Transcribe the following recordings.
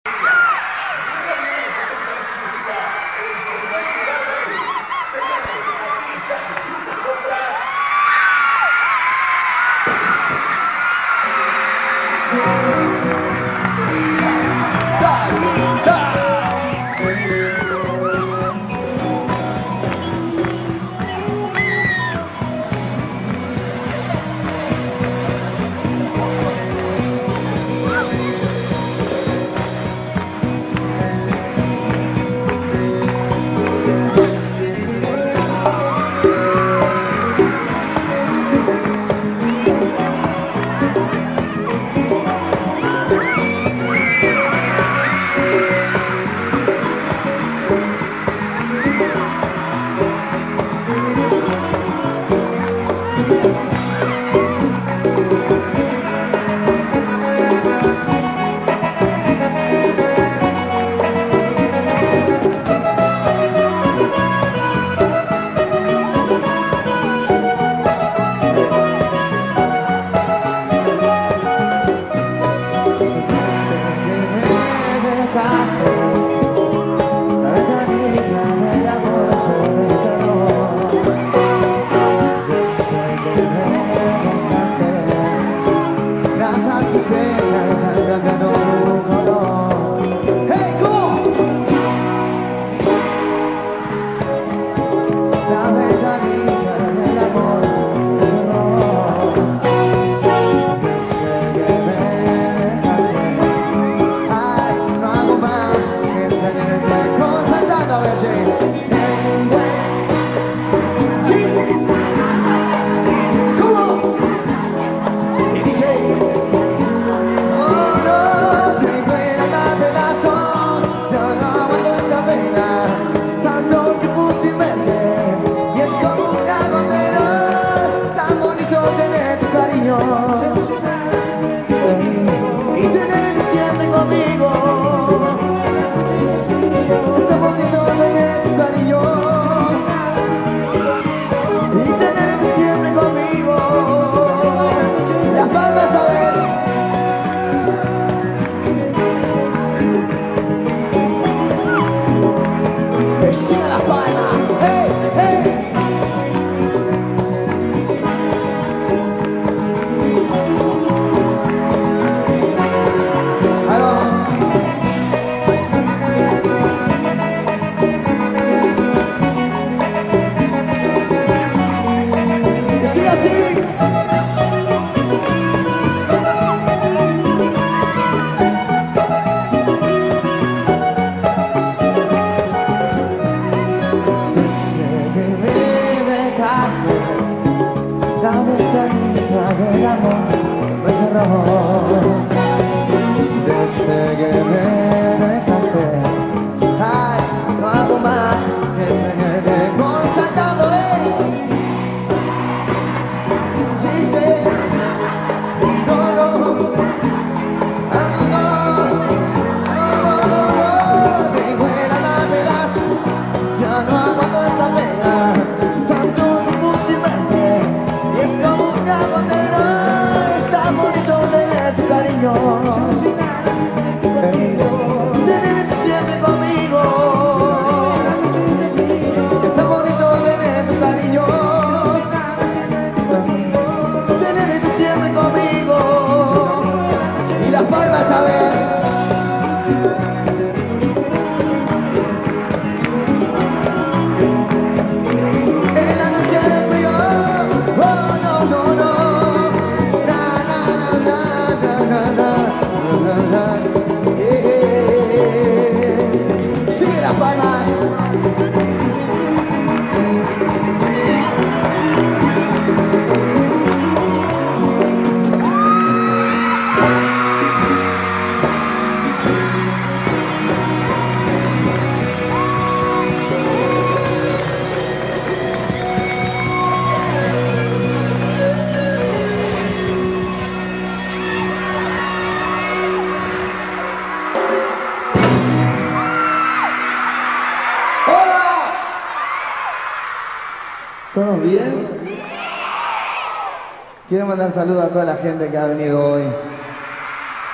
¿Todos bien? Quiero mandar saludos a toda la gente que ha venido hoy.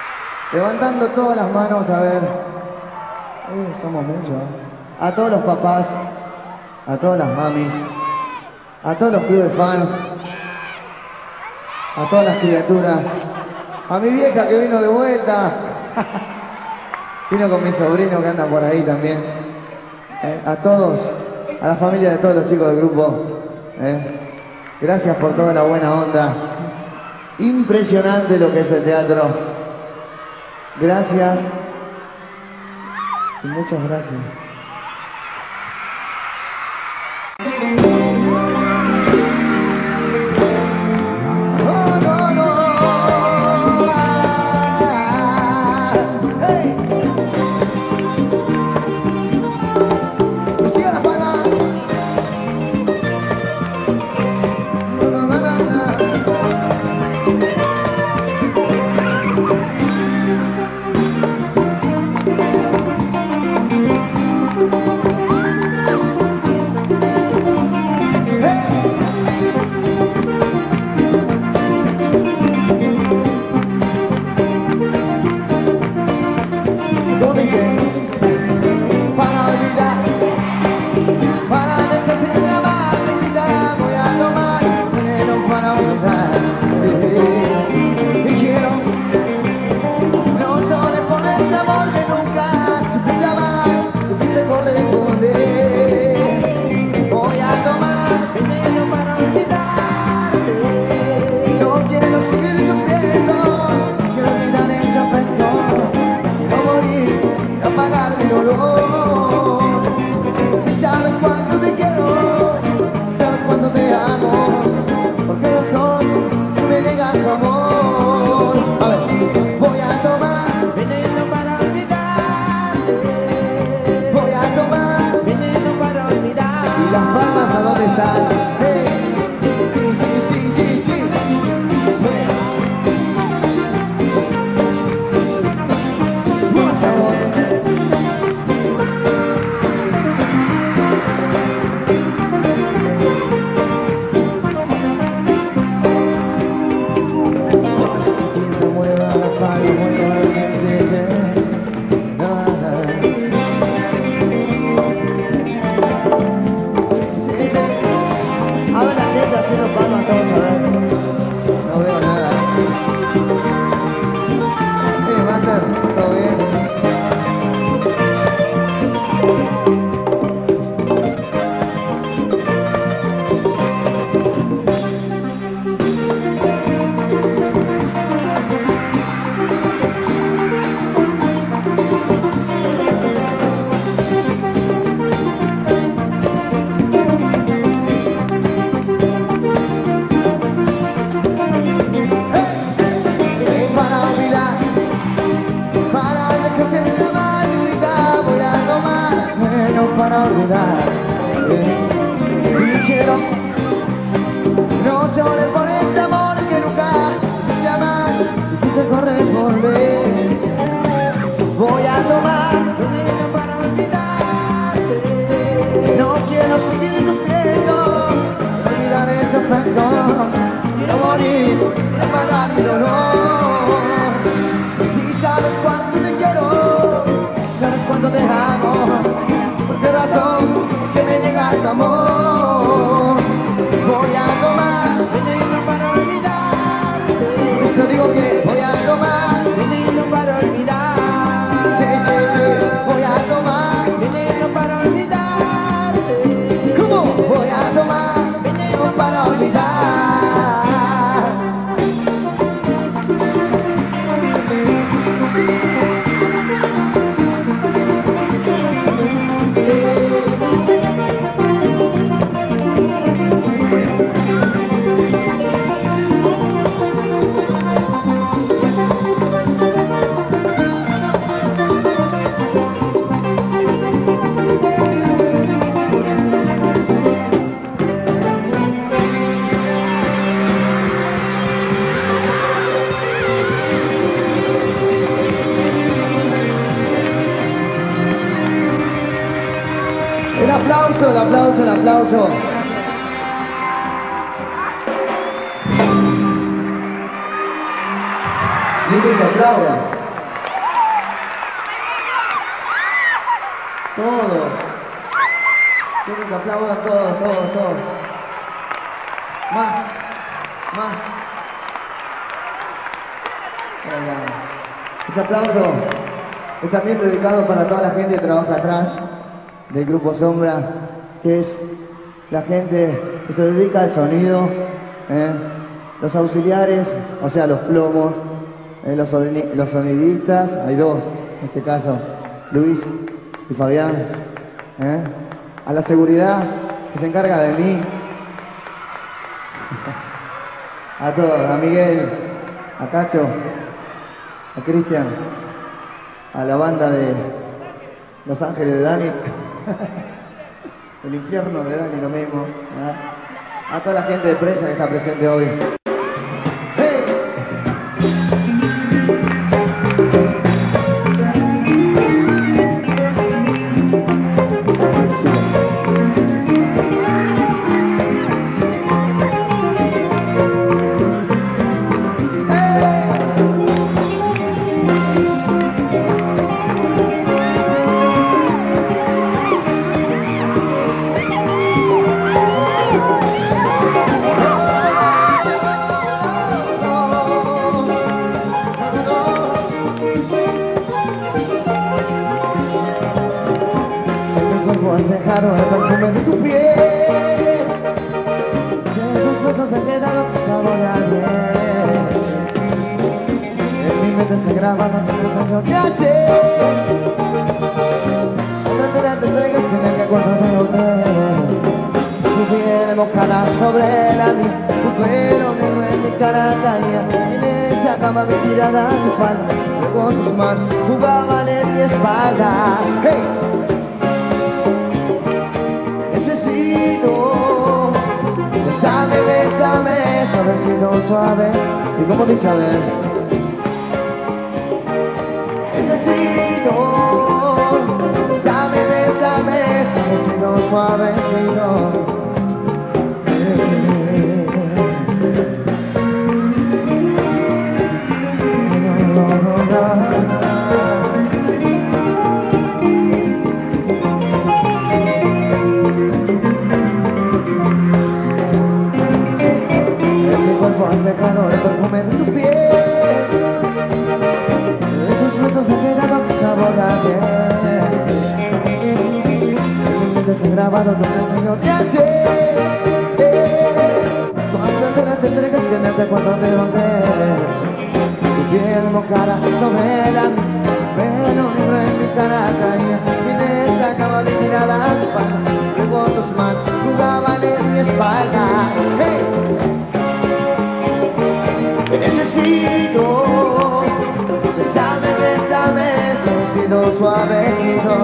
Levantando todas las manos, a ver. Somos muchos. A todos los papás, a todas las mamis, a todos los clubes fans, a todas las criaturas, a mi vieja que vino de vuelta, vino con mi sobrino que anda por ahí también, a todos, a la familia de todos los chicos del grupo, gracias por toda la buena onda, impresionante lo que es el teatro, gracias y muchas gracias. El aplauso, el aplauso. Dile que aplauda. Todos. Quiero que aplaudan todos, todos, todos. Más. Ese aplauso es también dedicado para toda la gente que trabaja atrás del Grupo Sombra, que es la gente que se dedica al sonido, los auxiliares, o sea, los plomos, los sonidistas, hay dos, en este caso, Luis y Fabián, a la seguridad que se encarga de mí, a todos, a Miguel, a Cacho, a Cristian, a la banda de Los Ángeles de Dani, el infierno de Dani lo mismo, a toda la gente de prensa que está presente hoy. ¡Hey! El perfume de tu piel, de tus besos se quedaron sabor a ayer. En mi mente se graba la sensación de ayer. No te entregues sin el recuerdo de hotel. Tu piel mojada sobre la mía, tu pelo negro en mi cara caía. En esa cama mi tirada tu falda, luego tus manos jugaban en mi espalda. ¡Hey! Bésame, bésame, suavecito, suave. ¿Y cómo dice a ver? Necesito. Bésame, bésame, suavecito, suavecito. Hace calor el perfume de tu piel, de tus besos me quedaron sabor a ayer. En mi mente se grabaron los sueños de ayer. Cuando te entregas siéntate cuando te romper. Tu piel mojada sobre la mía, pelo negro en mi cara caía. Sin esa cama mi mirada a tu espalda, luego tus manos jugaban en mi espalda. ¡Hey! Necesito, bésame, bésame, suavecito, suavecito.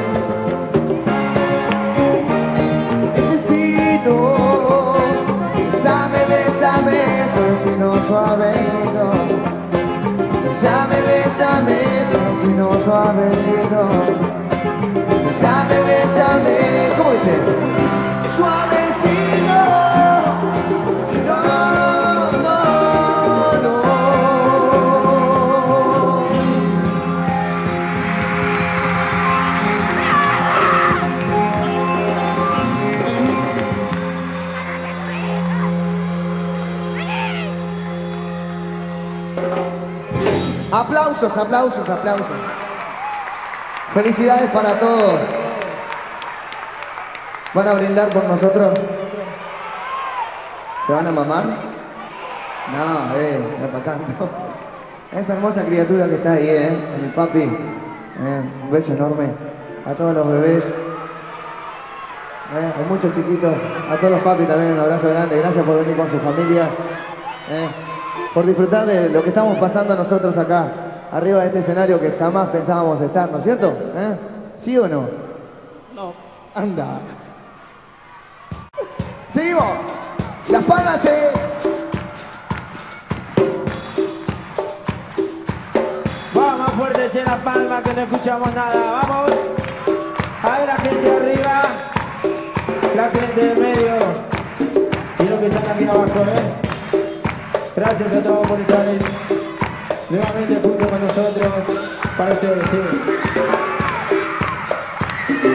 Necesito, bésame, bésame, suavecito, suavecito. Bésame, bésame, suavecito, suavecito. Bésame, bésame, ¿cómo dice? Suavecito. Aplausos, aplausos, aplausos. Felicidades para todos. ¿Van a brindar por nosotros? ¿Se van a mamar? No, no para tanto. Esa hermosa criatura que está ahí, mi papi. Un beso enorme a todos los bebés. A muchos chiquitos. A todos los papis también un abrazo grande. Gracias por venir con su familia. Por disfrutar de lo que estamos pasando nosotros acá, arriba de este escenario que jamás pensábamos estar, ¿no es cierto? ¿Sí o no? No. Anda. Seguimos. Las palmas, Vamos fuertes en la palma que no escuchamos nada. Vamos. A ver la gente arriba, la gente del medio y los que están aquí abajo, Gracias a todos por estar nuevamente junto con nosotros para ustedes, sí.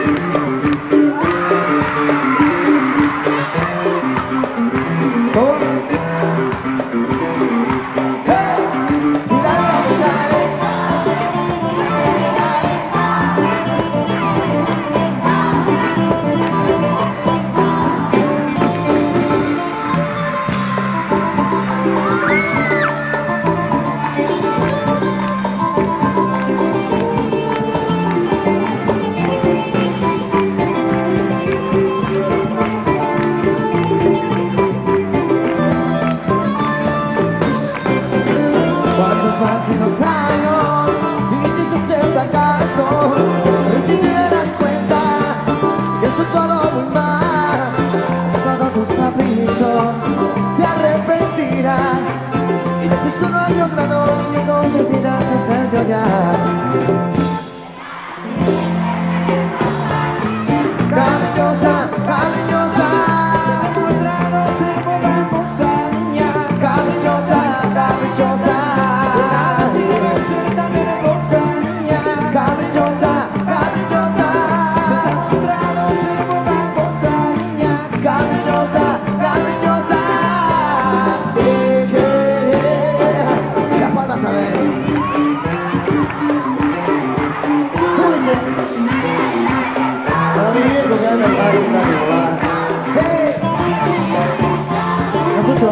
caprichosa, caprichosa. Encontrados en una cosa, niña, caprichosa, caprichosa. Las patas a ver. ¿Cómo dice? Para mi viejo que anda en Madrid, ¡hey! ¿Me escucho?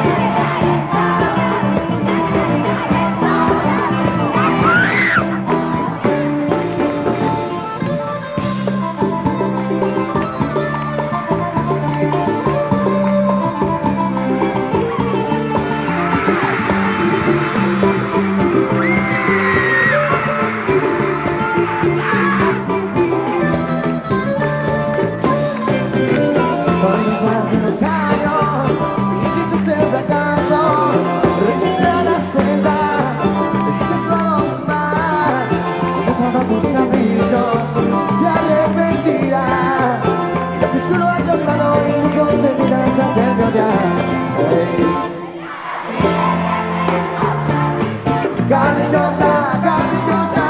Caprichosa, caprichosa,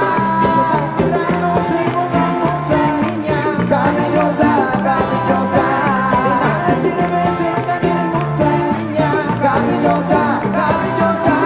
caprichosa, caprichosa, caprichosa, caprichosa,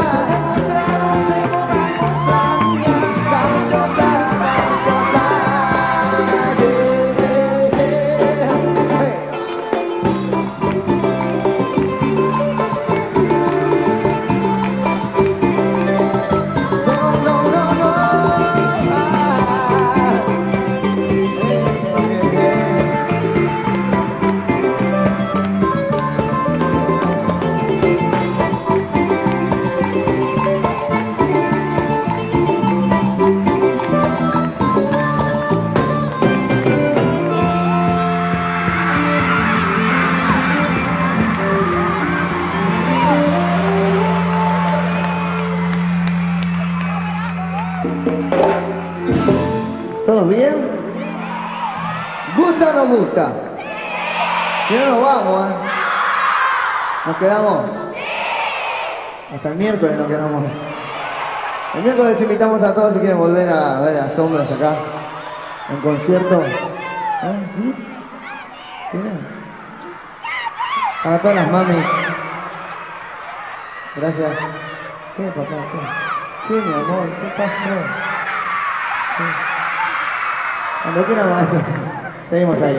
¿Todos bien? ¿Gusta o no gusta? Si no nos vamos, ¿eh? Nos quedamos. Hasta el miércoles nos quedamos. El miércoles invitamos a todos si quieren volver a ver a Sombras acá. En concierto. ¿Sí? ¿Tienen? Para todas las mamis. Gracias. ¿Qué, papá? ¿Qué, mi amor? ¿Qué pasó? ¿Qué? Cuando quiera más. Seguimos ahí.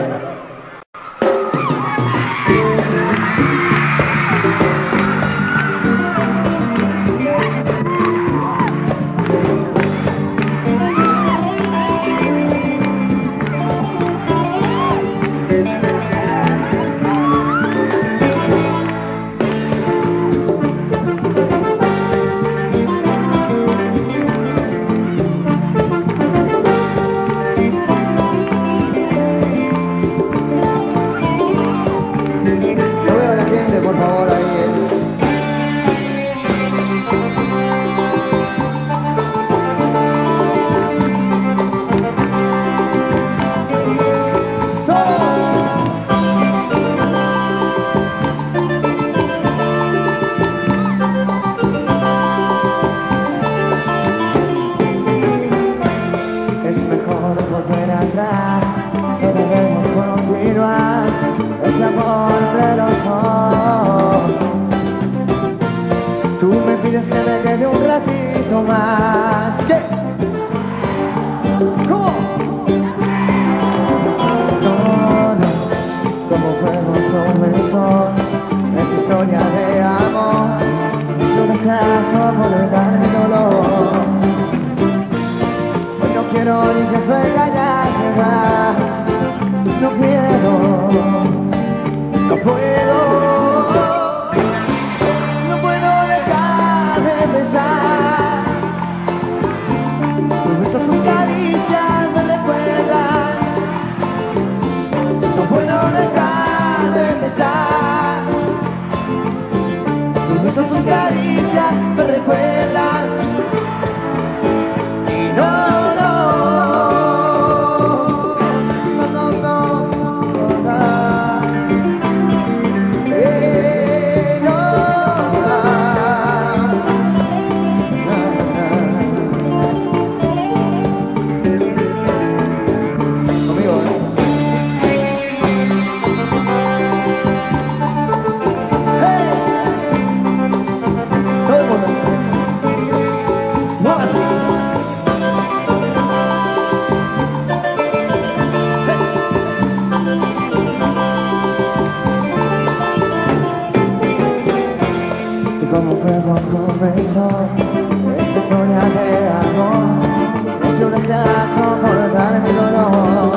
cómo fue cuando comenzó esta historia de amor. Yo deseas soportar mi dolor.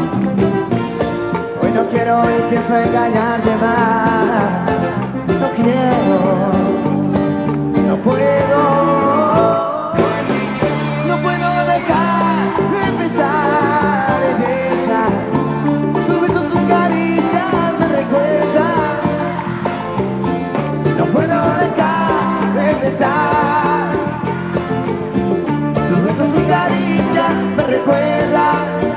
Hoy no quiero y pienso engañarte más. No quiero, no puedo dejar de empezar en ella. Tu beso, tu caricia me recuerda. No puedo dejar de empezar. Tu beso, tu caricia me recuerda.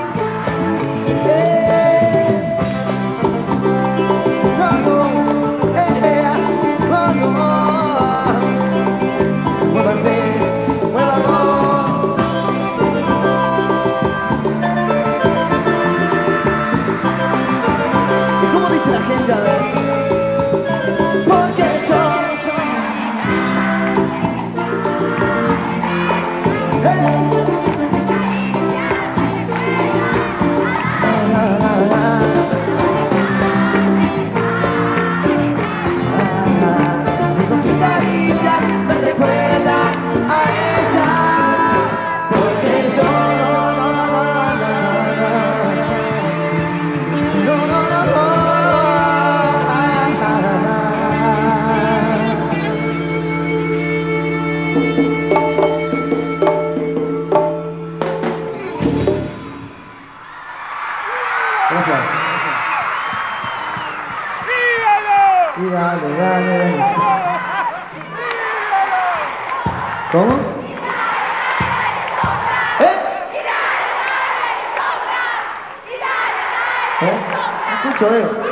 ¿Cómo? No escucho,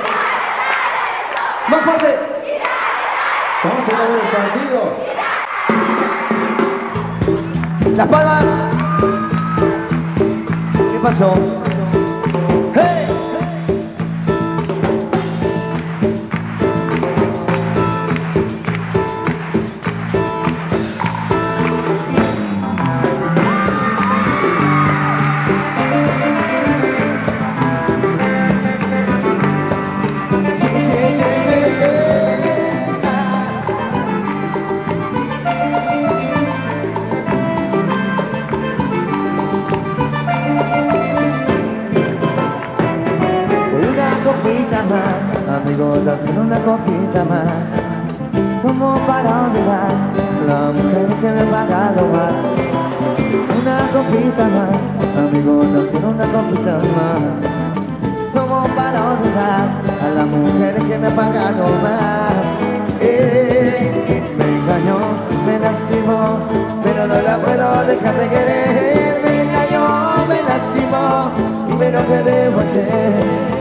¡más fuerte! ¿Cómo se llama el partido? ¡Las palmas! ¿Qué pasó? ¡Hey! Amigos, hacen una copita más, como para olvidar la mujer que me ha pagado mal. Una copita más, amigos, hacen una copita más, como para olvidar a la mujer que me ha pagado mal. Me engañó, me lastimó, pero no la puedo dejar de querer. Me engañó, me lastimó, y pero ¿qué debo hacer?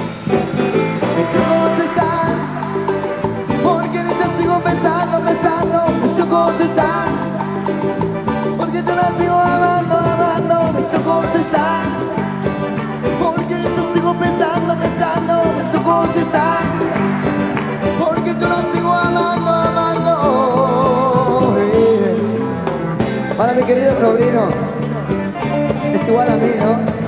Porque en ella sigo pensando, me hizo contestar. Porque yo la sigo amando, me hizo contestar. Porque en ella sigo pensando, me hizo contestar. Porque yo la sigo amando. Para mi querido sobrino, es igual a mí, ¿no?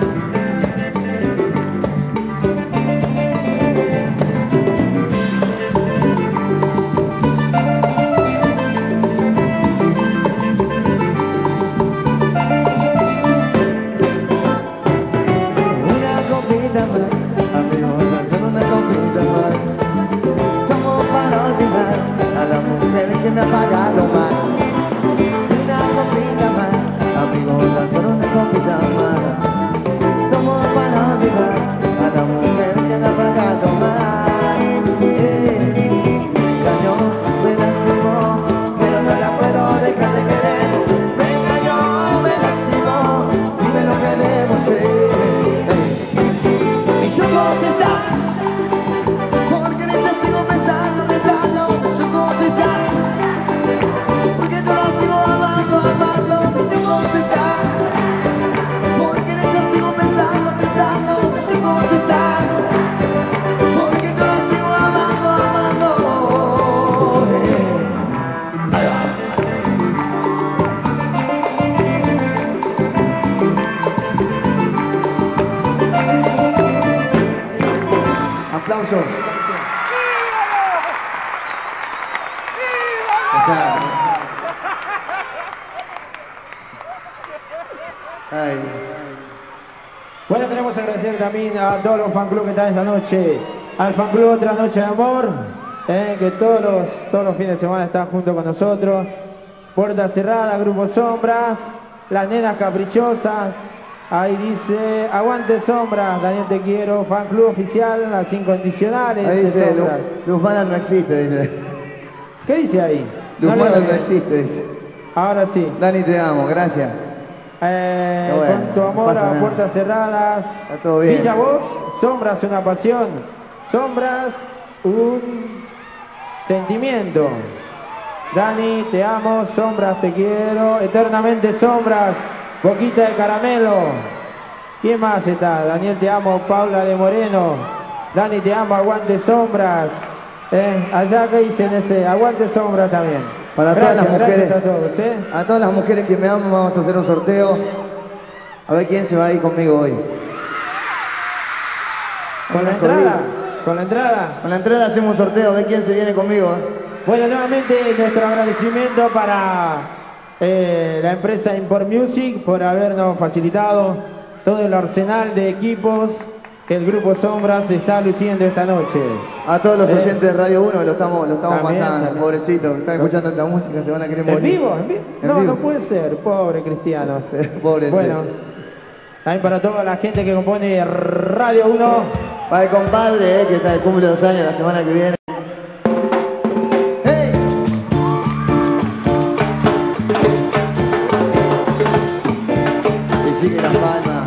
Me ha pagado mal. Una copita más, amigos, hacer una copita más, como para olvidar a la mujer que me ha pagado mal. Me engañó, me lastimó, pero no la puedo dejar de querer. Me engañó, me lastimó, dime lo que debo hacer. Y yo contestar, porque en ella sigo pensando, yo contestar. Porque yo la sigo amando, me sigo contestar. Porque en ella sigo pensando, me sigo contestar. Porque yo la sigo amando. Aplausos. Bueno, queremos agradecer también a todos los fan club que están esta noche. Al fan club Otra Noche de Amor, que todos los fines de semana están junto con nosotros. Puerta Cerrada, Grupo Sombras, Las Nenas Caprichosas. Ahí dice, Aguante Sombras, Daniel Te Quiero, fan club oficial, Las Incondicionales. Ahí de dice, Sombras. Luzmana no existe, dice. ¿Qué dice ahí? Luzmana no existe, dice. Ahora sí. Dani, te amo, gracias. Bueno, con tu amor no pasa a nada. puertas cerradas. Está todo bien. Villa Voz, Sombras, una pasión. Sombras, un sentimiento. Dani, te amo. Sombras, te quiero. Eternamente Sombras, Boquita de Caramelo. ¿Quién más está? Daniel, te amo. Paula de Moreno. Dani, te amo. Aguante Sombras. Allá que dicen ese. Aguante Sombras también. Para Gracias, todas las mujeres, gracias a todos. a todas las mujeres que me aman, vamos a hacer un sorteo. A ver quién se va a ir conmigo hoy. Con la entrada. Con la entrada. Con la entrada hacemos un sorteo, a ver quién se viene conmigo. Bueno, nuevamente nuestro agradecimiento para la empresa Import Music por habernos facilitado todo el arsenal de equipos que el Grupo Sombras está luciendo esta noche. A todos los oyentes de Radio 1 lo estamos También, matando, también. pobrecitos, están escuchando esa música, se van a querer ¿En morir. vivo? ¿En vivo? En No, vivo. no puede ser, pobre cristiano. Pobre. Bueno, también para toda la gente que compone Radio 1. Para el compadre, que está de cumple 2 años la semana que viene. ¡Hey! Y sigue las palmas.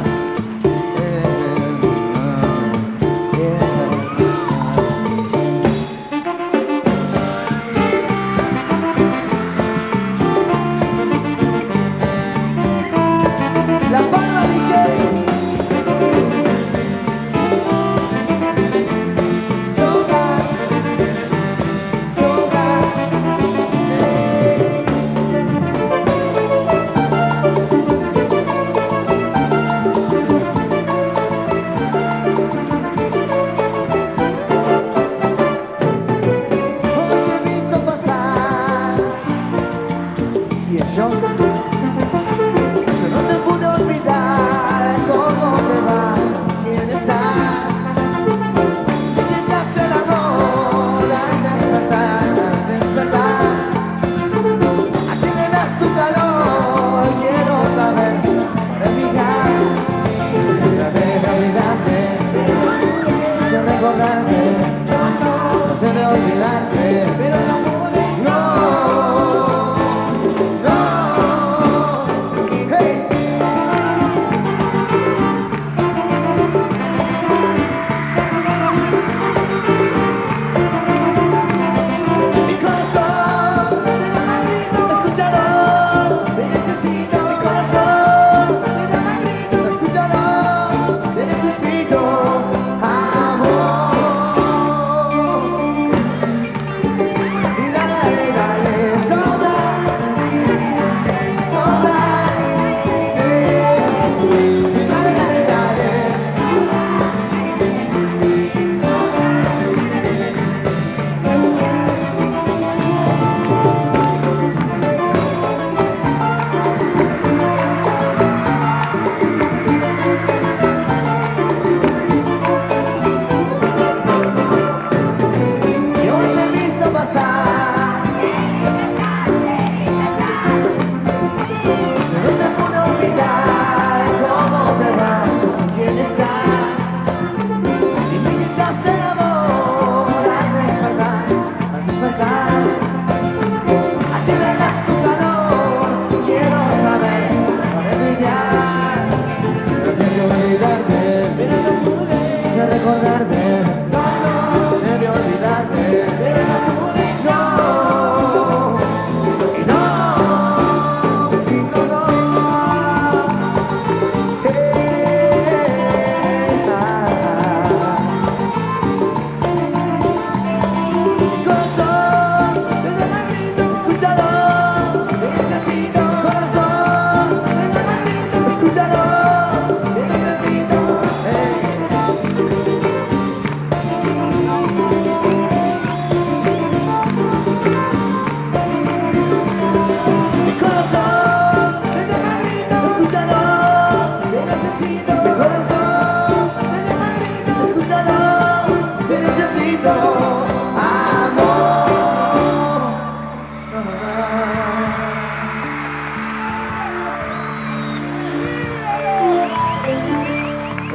La palma, DJ. Yo no te pude olvidar.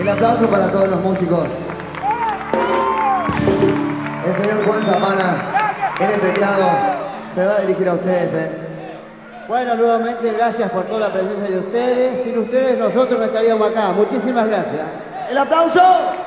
El aplauso para todos los músicos. El señor Juan Zapana, en el teclado, se va a dirigir a ustedes, Bueno, nuevamente gracias por toda la presencia de ustedes. Sin ustedes nosotros no estaríamos acá. Muchísimas gracias. ¡El aplauso!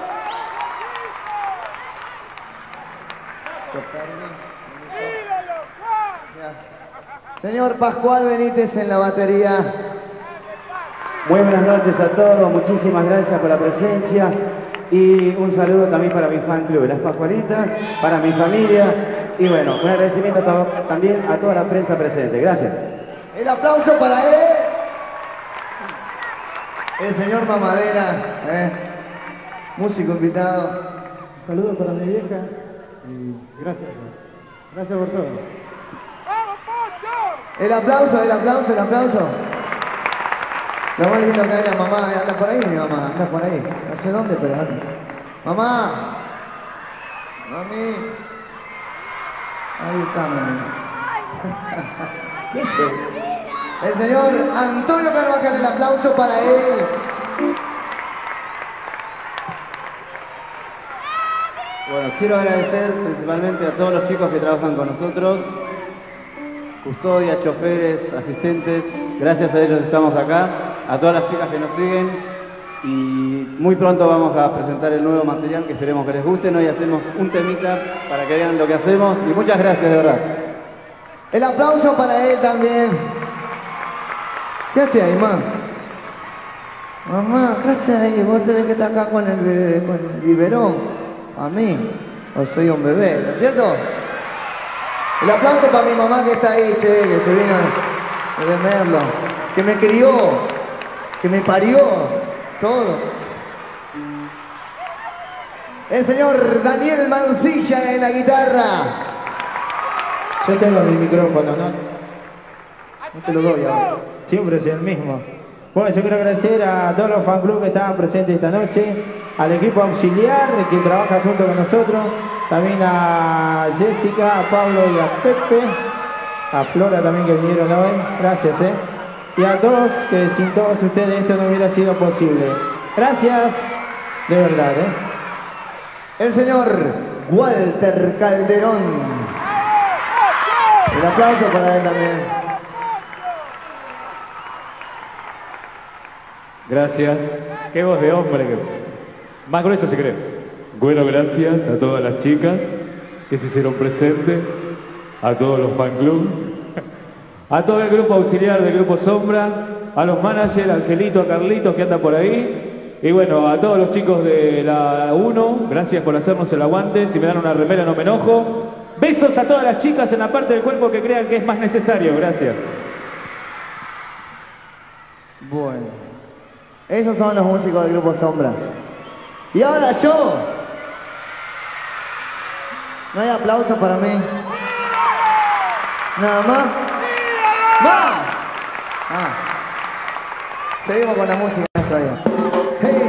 Señor Pascual Benítez en la batería. Muy buenas noches a todos. Muchísimas gracias por la presencia. Y un saludo también para mi fan club, Las Pascualitas, para mi familia. Y bueno, un agradecimiento también a toda la prensa presente. Gracias. El aplauso para él. El señor Mamadera, músico invitado. Saludos para mi vieja. Y gracias. Gracias por todo. El aplauso, el aplauso, el aplauso. Lo más lindo que hay la mamá, anda por ahí mi mamá, anda por ahí. No sé dónde, pero anda. Mamá. Mami. Ahí está, mami. ¿Qué es eso? El señor Antonio Carvajal, el aplauso para él. Bueno, quiero agradecer principalmente a todos los chicos que trabajan con nosotros, custodias, choferes, asistentes, gracias a ellos estamos acá, a todas las chicas que nos siguen y muy pronto vamos a presentar el nuevo material que esperemos que les guste. Hoy hacemos un temita para que vean lo que hacemos y muchas gracias de verdad. El aplauso para él también. ¿Qué hace ahí, mamá? Mamá, ¿qué hace ahí? Vos tenés que estar acá con el biberón. A mí, o soy un bebé, ¿no es cierto? El aplauso para mi mamá que está ahí, che, que se vino de Merlo, que me crió, que me parió, todo. El señor Daniel Mancilla en la guitarra. Yo tengo mi micrófono, ¿no? No te lo doy ahora. Siempre es el mismo. Bueno, yo quiero agradecer a todos los fan clubs que estaban presentes esta noche, al equipo auxiliar que trabaja junto con nosotros, también a Jessica, a Pablo y a Pepe, a Flora también que vinieron hoy, gracias, y a todos, que sin todos ustedes esto no hubiera sido posible. Gracias, de verdad, El señor Walter Calderón. El aplauso para él también. Gracias. Qué voz de hombre. Más grueso se cree. Bueno, gracias a todas las chicas que se hicieron presentes, a todos los fan club, a todo el grupo auxiliar del Grupo Sombra, a los managers, a Angelito, a Carlitos que anda por ahí, y bueno, a todos los chicos de la 1, gracias por hacernos el aguante. Si me dan una remera no me enojo. Besos a todas las chicas en la parte del cuerpo que crean que es más necesario. Gracias. Bueno. Esos son los músicos del Grupo Sombras. Y ahora yo. ¿No hay aplausos para mí? ¿Nada más? ¡Más! Seguimos con la música todavía. ¡Hey!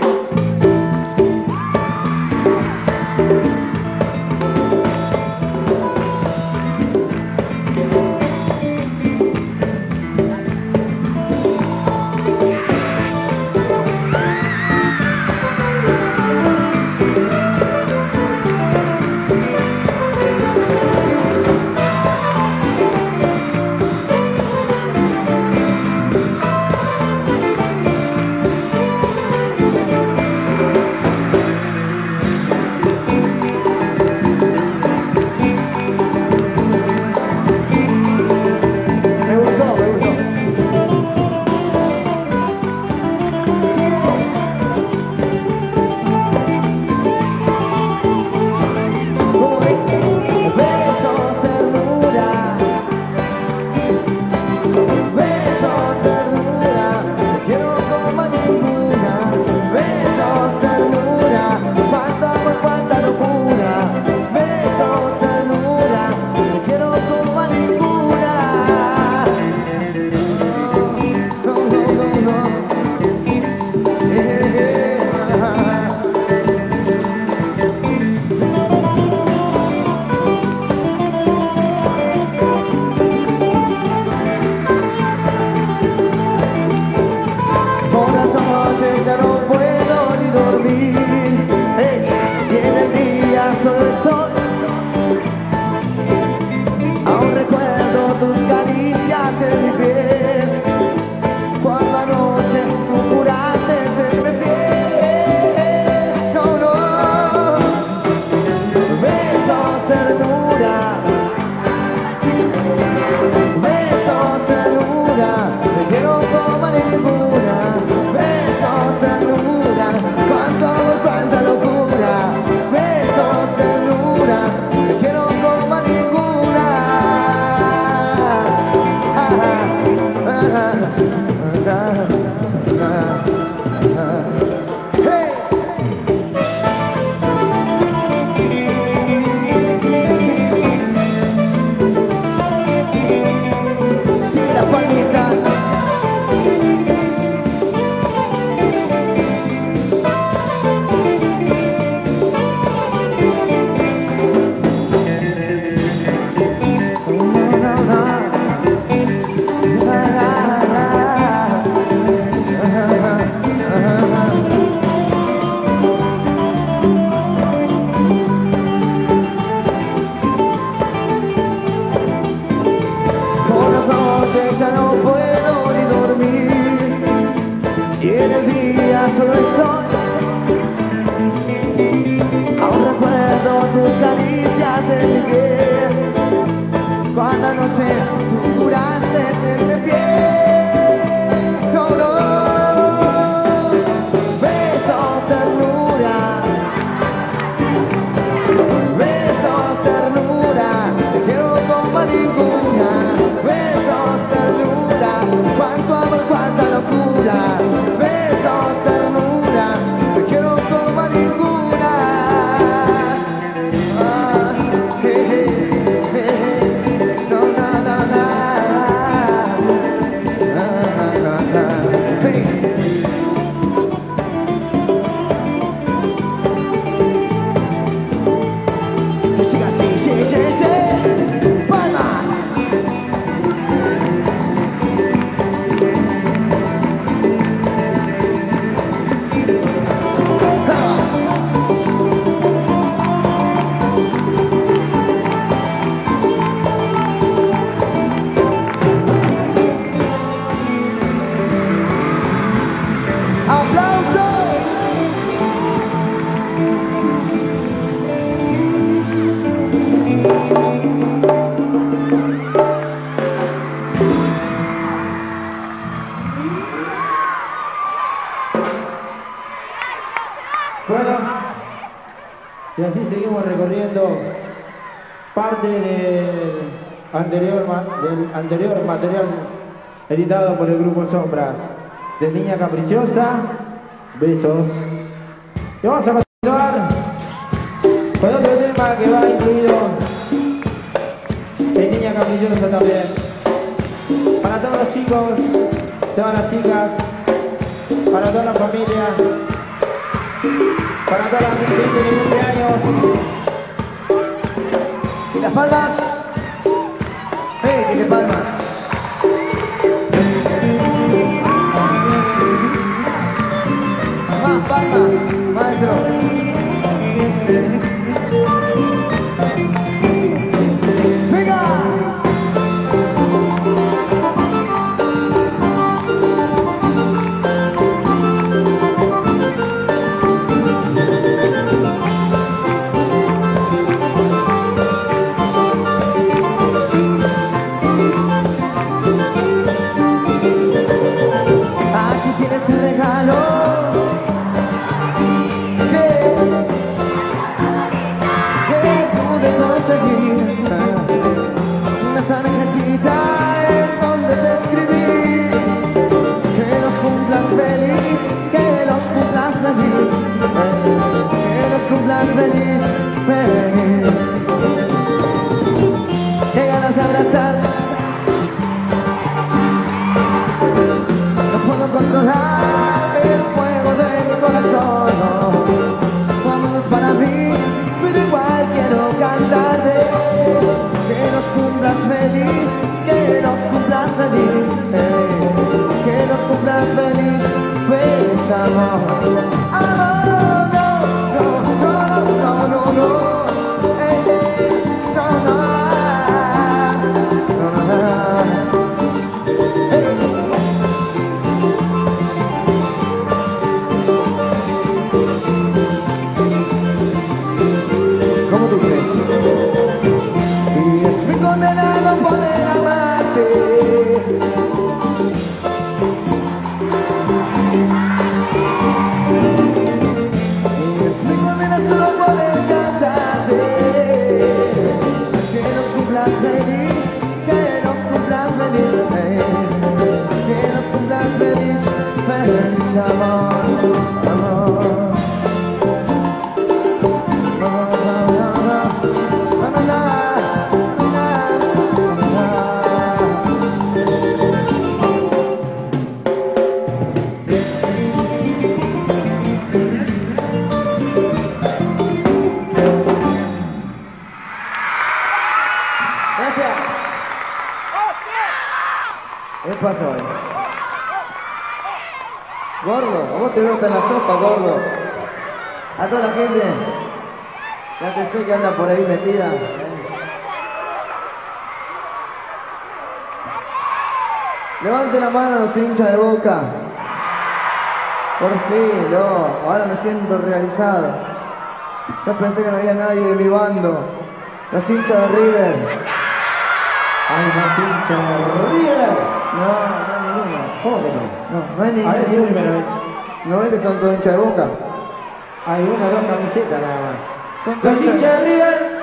solo estoy. Aún recuerdo tus caricias de mi piel, cuando anoche tú juraste serme fiel. No, no. Besos, ternura, besos, ternura, te quiero como a ninguna. Besos, ternura, cuánto amor, cuánta locura. Besos, ternura, te quiero como a ninguna. Ah, no, no, no, no. Hey. Siga así, sí, sí, sí. Palmas. ¡Aplausos! Bueno, y así seguimos recorriendo parte del anterior material editado por el grupo Sombras, de Niña Caprichosa, Besos. Y vamos a continuar con otro tema que va incluido en Niña Caprichosa también. Para todos los chicos, todas las chicas, para toda la familia, para toda la gente de cumpleaños. ¿Y las palmas? ¡Hey, tiene palmas! Más palmas, maestro. ¡Venga! Aquí tienes el regalo que pude conseguir. Una tarjetita en donde te escribí que los cumplas feliz, que los cumplas feliz, que los cumplas feliz, feliz. Qué ganas de abrazar. No puedo controlar el fuego de mi corazón. Tu amor es para mí, pero igual quiero cantarte. Que nos cumplas feliz, que nos cumplas feliz, que nos cumplas feliz, feliz amor. Amor, no, no, no, no, no, no, no, no, no, no, no. ¿Cómo tú crees? Y es mi condena no poder amarte. Y es mi condena solo poder cantarte. Que nos cumplas feliz, que nos cumplas feliz, que nos cumplas feliz, feliz amor, amor. Gracias. ¿Qué pasa hoy? Gordo, a vos te brota la sopa, gordo. A toda la gente, ya te sé que anda por ahí metida. Levante la mano los hinchas de Boca. Por fin, loco, ahora me siento realizado. Yo pensé que no había nadie de mi bando. Los hinchas de River. Hay más hinchas de River. No, no hay ninguno. ¿Cómo que no? No hay A ver si ninguno. primero. ¿No ves que son todos hinchas de Boca? Hay una o dos camisetas nada más. Son Los todos hinchas de River.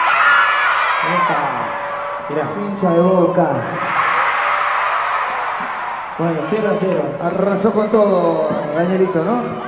Mirá. hinchas de Boca. Bueno, 0-0. Arrasó con todo, Danielito, ¿no?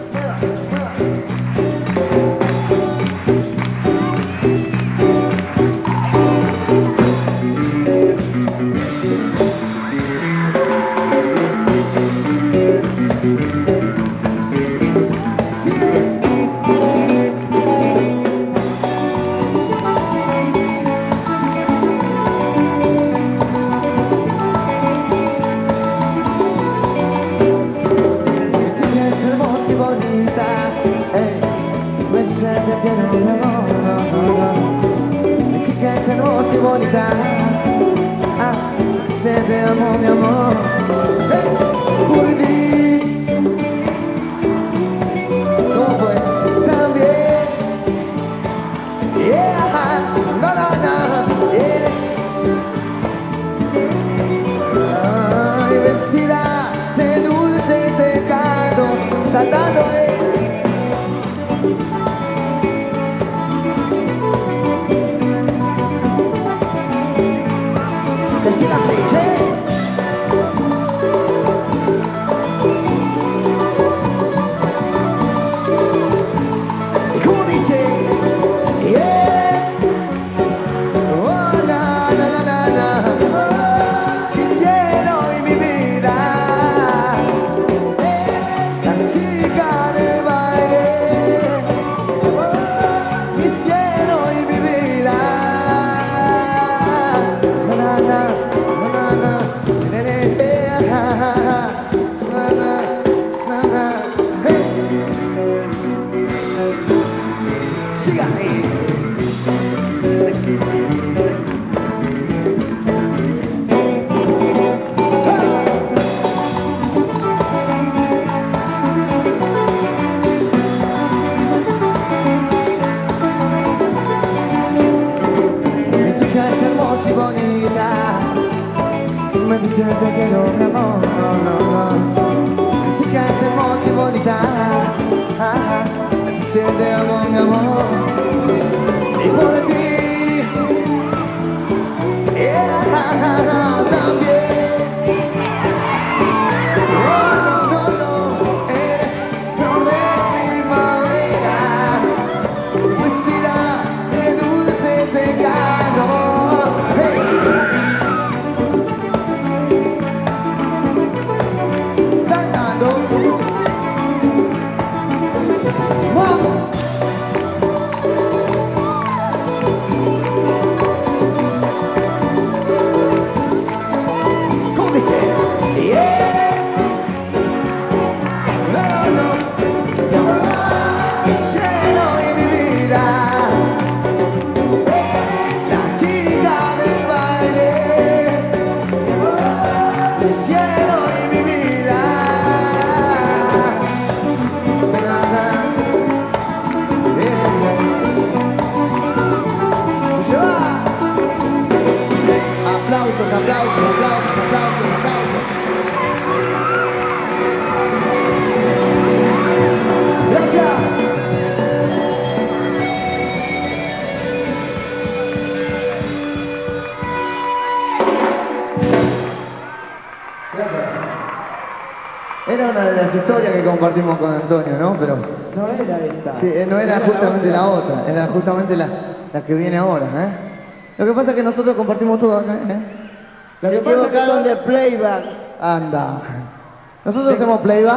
Bonita, te amo, mi amor. Volví, ¿cómo fue? También, yeah, eres, ay, vestida de dulces pecados, saltando te quiero, mi amor, chica es hermosa y bonita, si te amo, mi amor, y por ti, también. No, eres flor de primavera, vestida de dulce secano. Era una de las historias que compartimos con Antonio, ¿no? Pero no era esta. Sí, no era justamente la otra, era justamente la que viene ahora, ¿eh? Lo que pasa es que nosotros compartimos todo acá, ¿eh? Lo que pasa es que de playback. Anda. ¿Nosotros hacemos playback?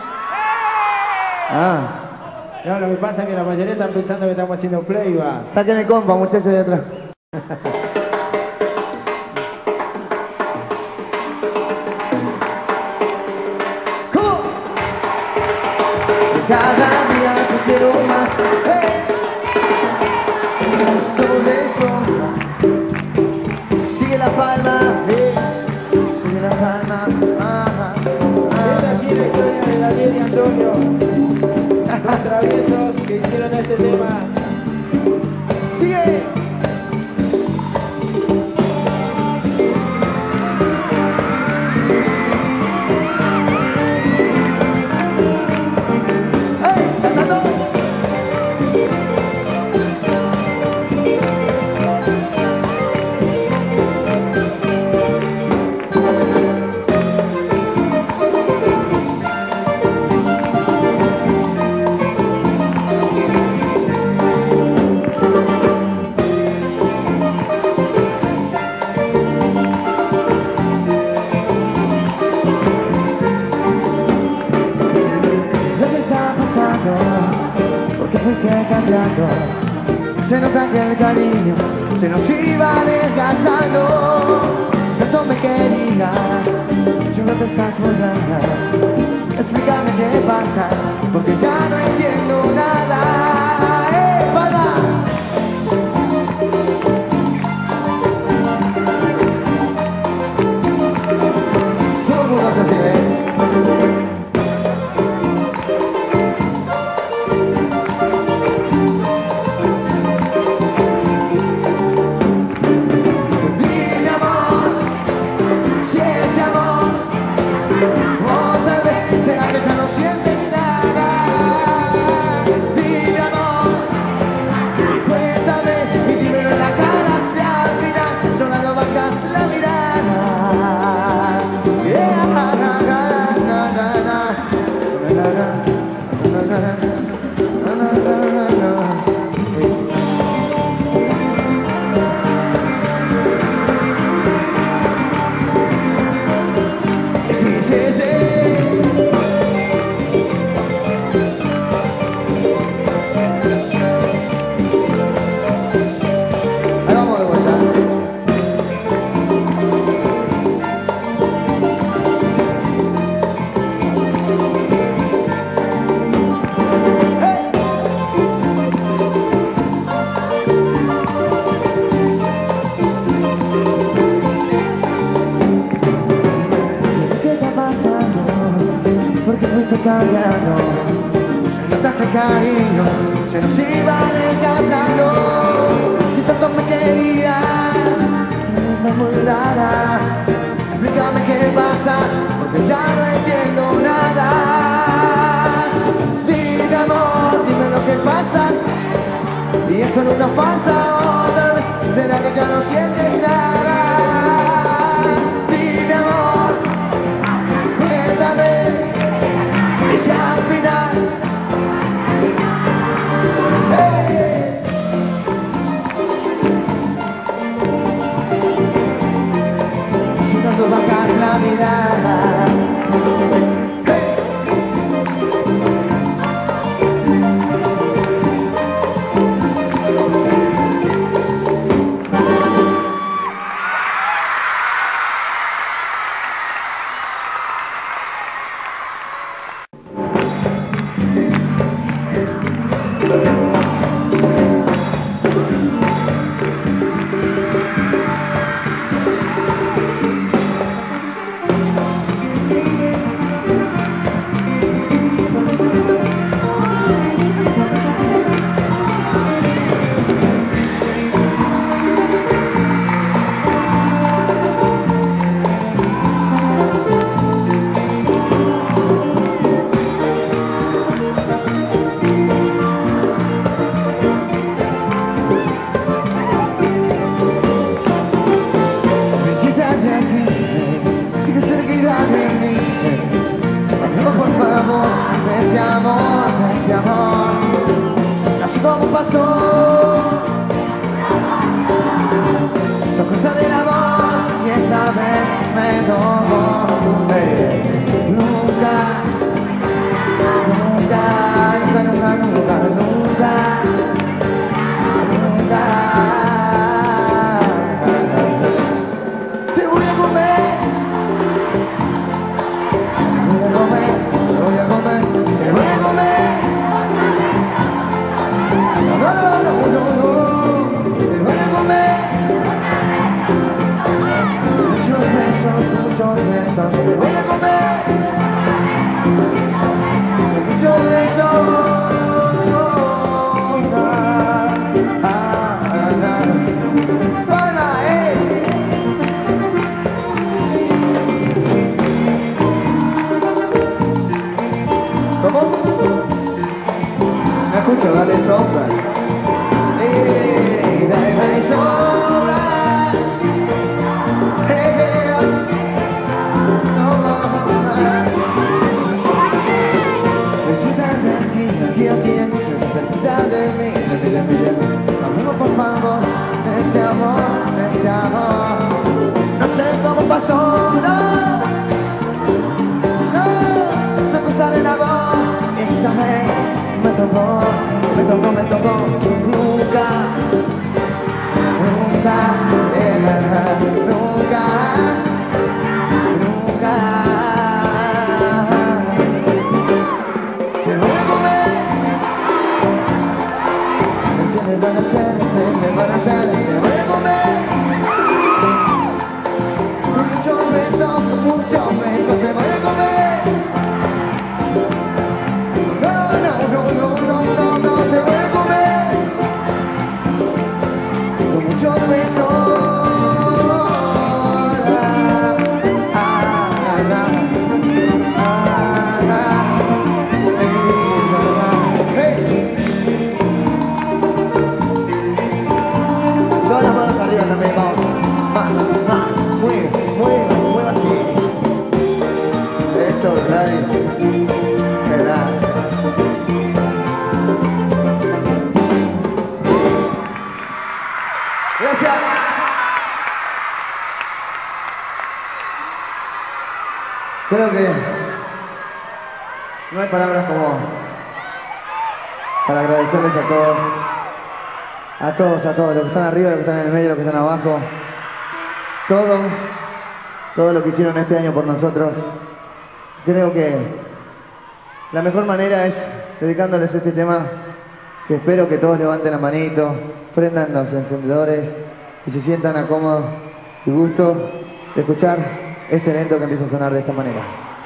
Ah. No, lo que pasa es que la mayoría están pensando que estamos haciendo playback. Saquen el compa, muchachos de atrás. Cada día te quiero más, sigue la palma, sigue la palma. Esta aquí es la historia de Daniel y Antonio. Los traviesos que hicieron este tema. ¡Sigue! ¡Hey! ¡Cantando! Se nota que el cariño se nos iba desgastando. Tanto me querías, yo no te estás volviendo. Explícame qué pasa, porque ya no entiendo nada. ¡Para! Todo el mundo se sigue. Cambiando, se nota que el cariño se nos iba desgastando. Si tanto me querías, eres muy rara. Explícame qué pasa, porque ya no entiendo nada. Dime amor, dime lo que pasa. Y eso nunca pasa otra vez. ¿Será que ya no sientes nada? Dime amor, cuéntame. Ya al final, hey. Si no nos bajas la mirada, hey. Así como pasó, son cosas del amor y esta vez me tocó. Nunca, nunca, nunca, nunca, nunca, nunca, nunca. Te voy a comer, te voy a comer, te voy a comer, te voy a comer. No, no, no, no, no, te voy a comer. Muchos besos, te voy a comer. Muchos besos. escucho, dale sombra. Dale sombra. Amigo, por favor, ese amor, no sé cómo pasó, no se cosa de la voz, esa vez me tocó, nunca, me van a hacer, te voy a comer. Muchos besos, te voy a comer. No, te voy a comer. Con muchos besos. Todas las manos arriba también, vamos. Más, muy así. Esto, ¿verdad? ¿Verdad? Gracias. Creo que no hay palabras como para agradecerles a todos. A todos, los que están arriba, los que están en el medio, los que están abajo. Todo lo que hicieron este año por nosotros. Creo que la mejor manera es dedicándoles este tema, que espero que todos levanten la manito, prendan los encendedores y se sientan a cómodo y gusto de escuchar este lento que empieza a sonar de esta manera.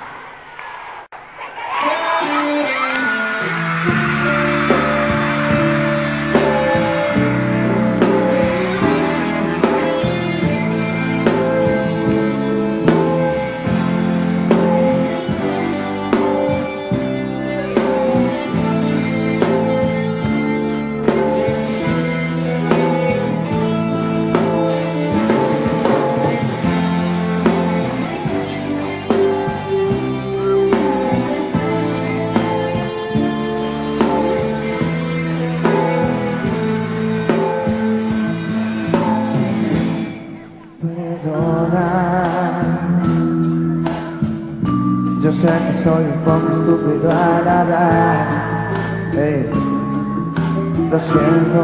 Yo sé que soy un poco estúpido al hablar, lo siento,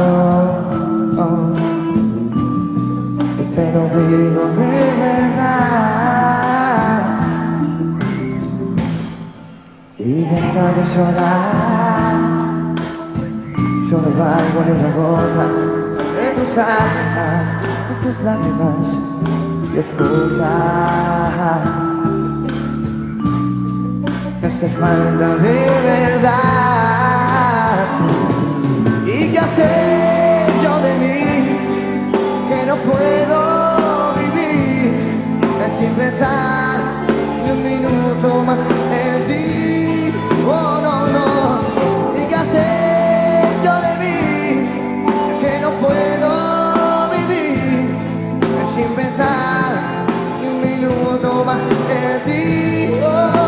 te lo digo de verdad, y deja de llorar, solo valgo en la gota de tus lágrimas, y escucha. Me haces falta de verdad. ¿Y qué hacer yo de mí? Que no puedo vivir sin pensar ni un minuto más en ti. Oh, no. ¿Y qué hacer yo de mí? Que no puedo vivir sin pensar ni un minuto más en ti. Oh,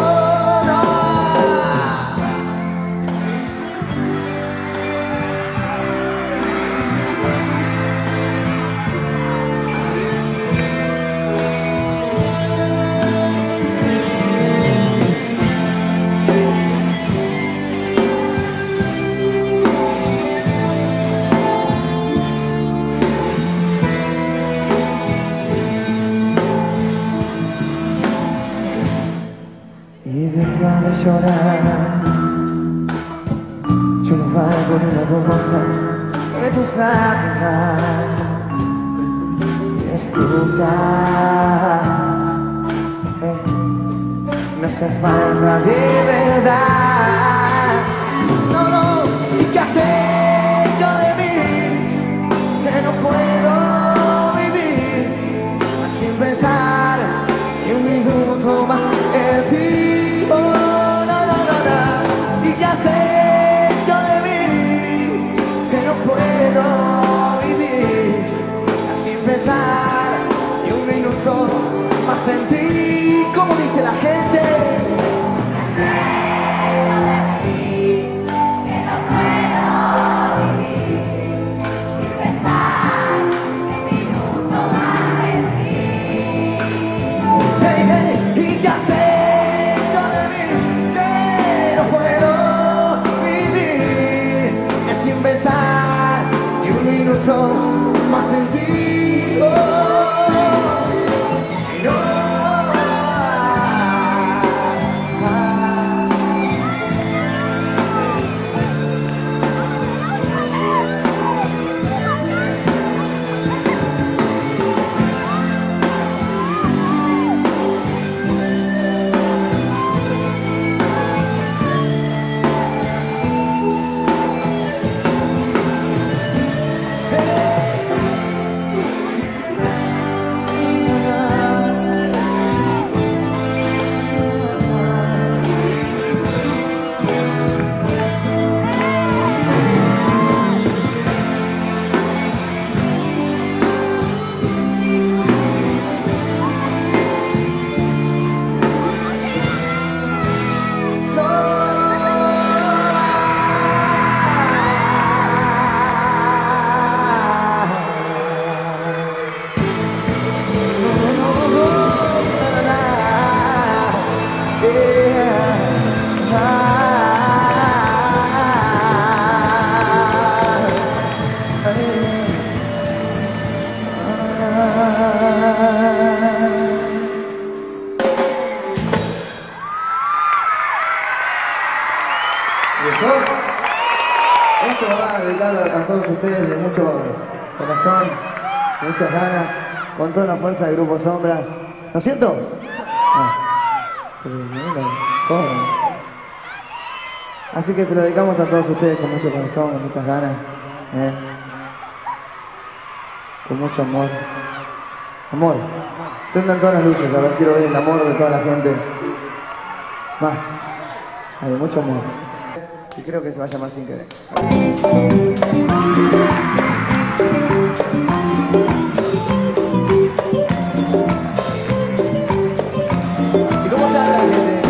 llorar, solo valgo en una boca de tus lágrimas y escucha, me haces falta de verdad. No, ¿y qué hacer yo de mí? Que no puedo vivir sin pensar ni un minuto más en ti. ¿Y qué hacer yo de mí? Esto va dedicado a todos ustedes de mucho corazón, de muchas ganas, con toda la fuerza del Grupo Sombra. ¿No es cierto? ¿Cómo? Así que se lo dedicamos a todos ustedes con mucho corazón, con muchas ganas, con mucho amor. Amor. Prendan todas las luces, a ver, quiero ver el amor de toda la gente. Más. Hay mucho amor. Y creo que se va a llamar sin querer. ¿Y cómo está la gente?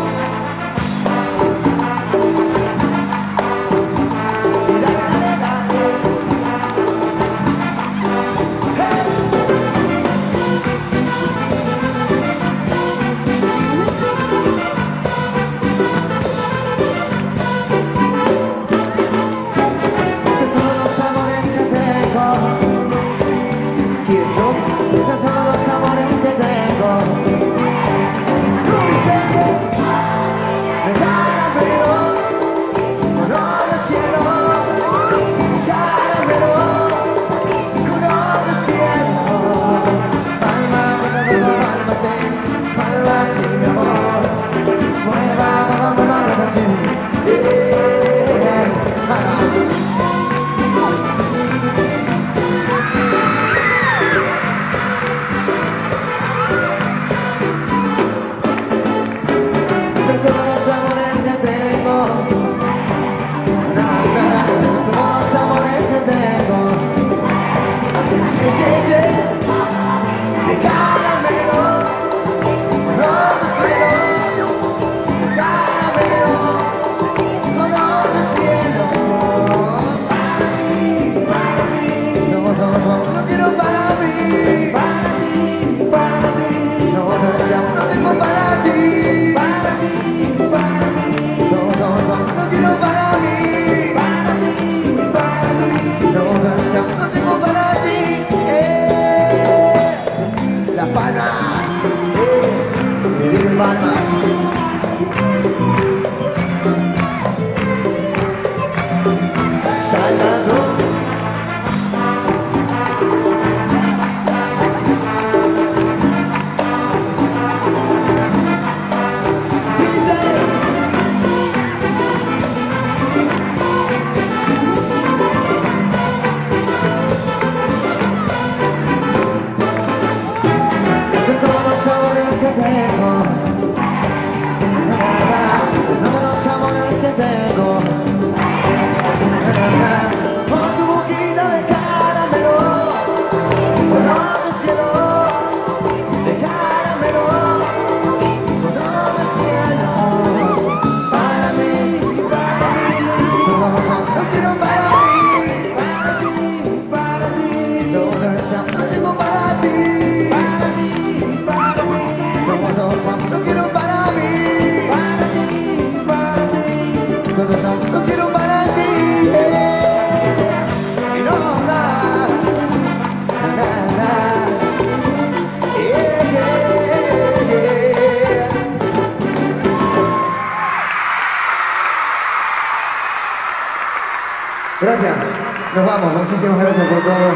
Gracias, nos vamos, muchísimas gracias por todo.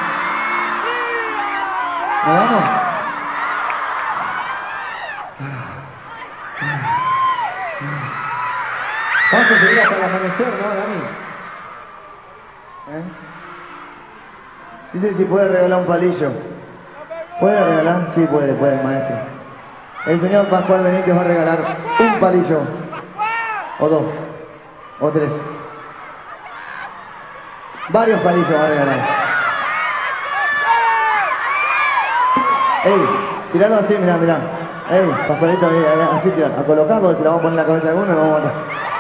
¿Nos vamos? Vamos a seguir hasta el amanecer, ¿no, Dani? Dice si puede regalar un palillo. ¿Puede regalar? Sí, puede, maestro. El señor Pascual Benítez va a regalar un palillo. O dos. O tres. Varios palillos va a regalar. Ey, tiralo así, mirá. Ey, Pascualito, así tira. A colocar porque se la vamos a poner en la cabeza de alguno y lo vamos a matar.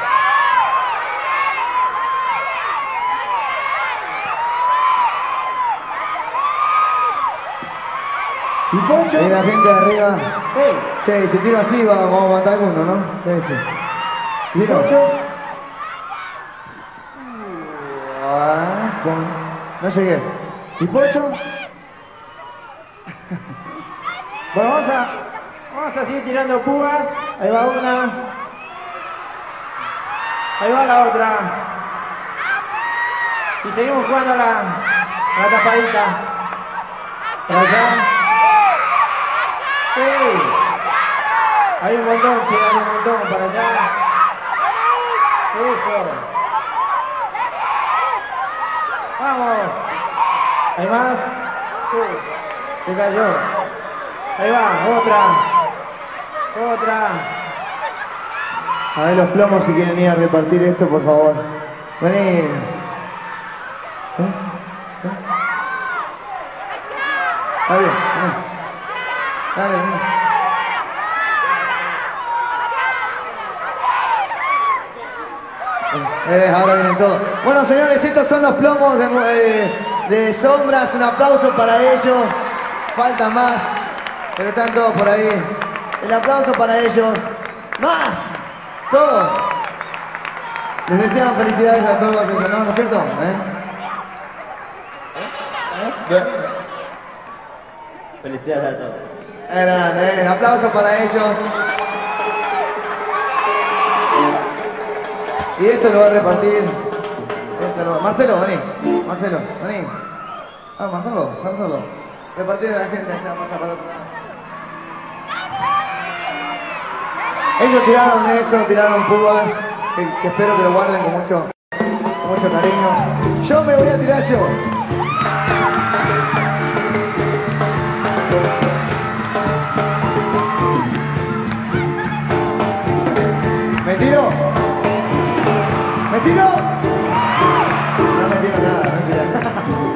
¿Y Pocho? Y la gente de arriba. Che, si tiro así vamos a matar alguno, ¿no? Sí. ¿Y Pocho? No llegué. ¿Y Pocho? Bueno, vamos a seguir tirando púas. Ahí va una. Ahí va la otra. Y seguimos jugando la tapadita. Para allá. Sí. Hay un montón, sí, hay un montón para allá. Eso. Vamos. ¿Hay más? Sí. Se cayó. Ahí va, otra. A ver los plomos si quieren ir a repartir esto, por favor. Vení. Dale, vení. Dale, vení. Ahora vienen todos. Bueno, señores, estos son los plomos de sombras. Un aplauso para ellos. Faltan más, pero están todos por ahí. El aplauso para ellos. ¡Más! Todos. Les desean felicidades a todos, ¿no es cierto? Felicidades a todos. Un aplauso para ellos. Y esto lo va a repartir. Marcelo, vení. Marcelo, vení. Ah, Marcelo. Repartir a la gente allá, pasa para otro lado. Ellos tiraron eso, tiraron púas, que espero que lo guarden con mucho cariño. Yo me voy a tirar yo. ¿Me tiro? ¿Me tiro? No me tiro nada, mentira.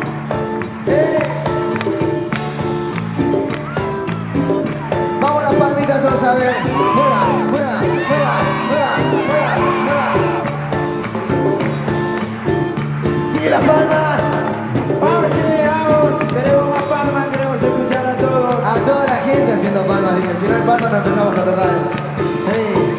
Vamos las palmitas todos a ver. Fuera. Sigue las palmas. Vamos, Chile, vamos. Queremos más palmas, queremos escuchar a todos. A toda la gente haciendo palmas, dije. Si no hay palmas, nos empezamos a tocar. Sí.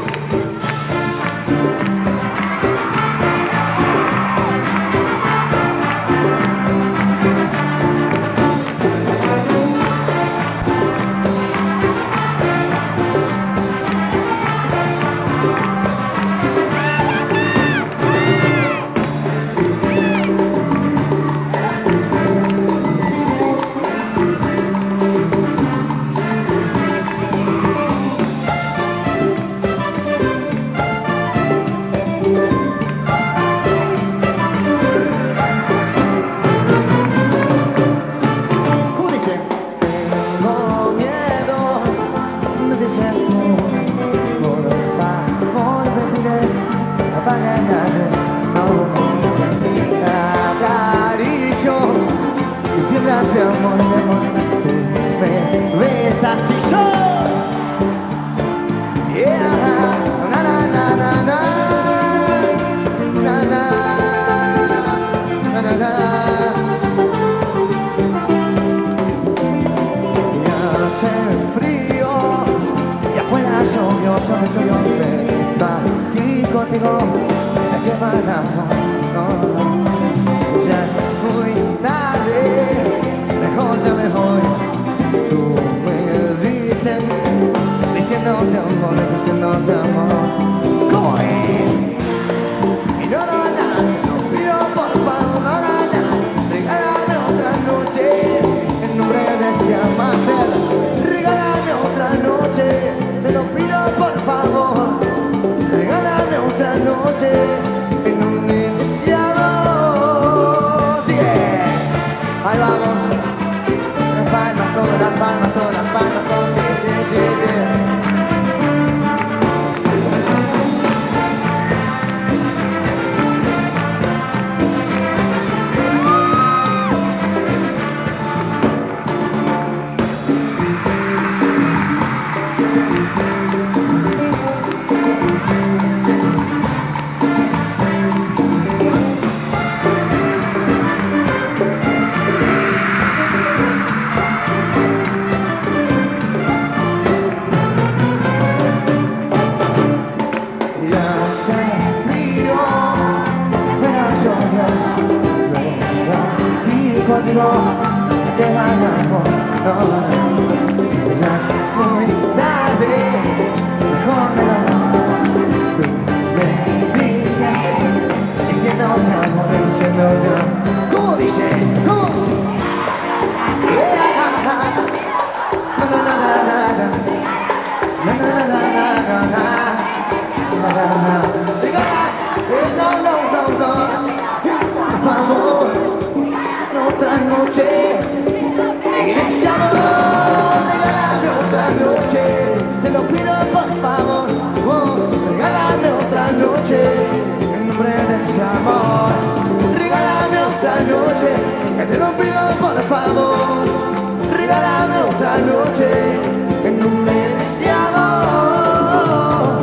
noche. Ese amor, regálame otra noche. Te lo pido por favor, oh, regálame otra noche. En nombre de ese amor, regálame otra noche. Que te lo pido por favor, regálame otra noche. En nombre de ese amor.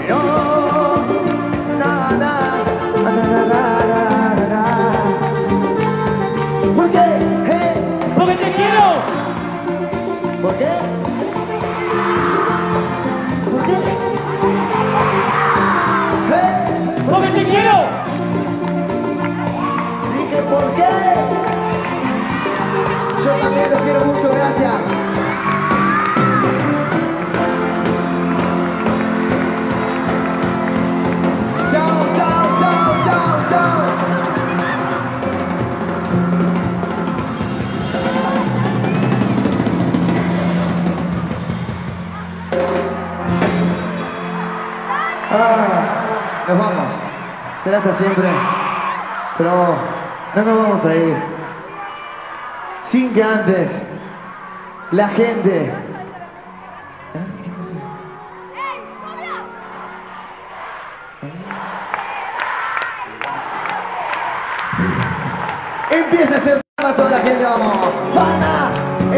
No, na, na, na, na, na, na, na. ¿Por qué? ¡Porque te quiero! ¿Por qué? ¿Por qué? ¡Porque te quiero! Dije, ¿por qué? Yo también los quiero mucho, gracias. Chao, chao, chao, chao, chao. Nos vamos. Será hasta siempre. Pero no nos vamos a ir sin que antes la gente empiece a hacer para toda la gente. Vamos. Pana.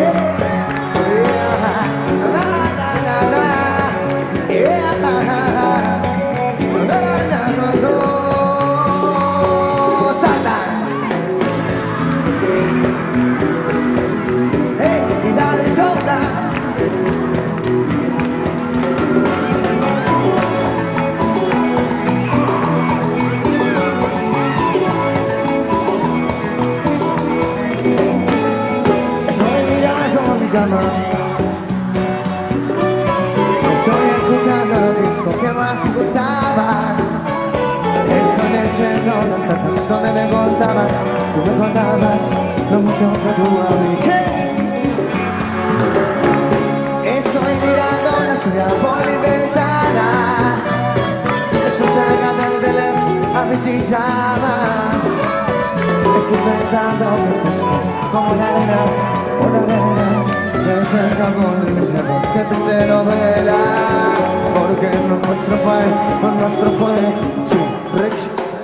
Estoy escuchando el disco que más me gustaba. Estoy leyendo las cartas donde me contabas. Tú me contabas lo mucho que tú a mí. Estoy mirando la ciudad por mi ventana. Estoy cerca del teléfono a mis llamas. Estoy pensando que tú como la arena, o la arena. Que cerca con mis ojos, que te se lo verá. Porque no nuestro fue, sí, rich.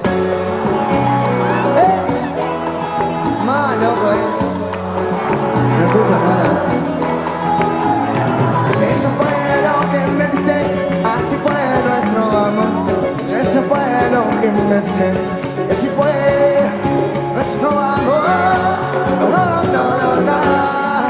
Malo, güey. No escucho nada. Eso fue lo que inventé, así fue nuestro amor. Eso fue lo que inventé, así fue nuestro amor. No, no, no, no.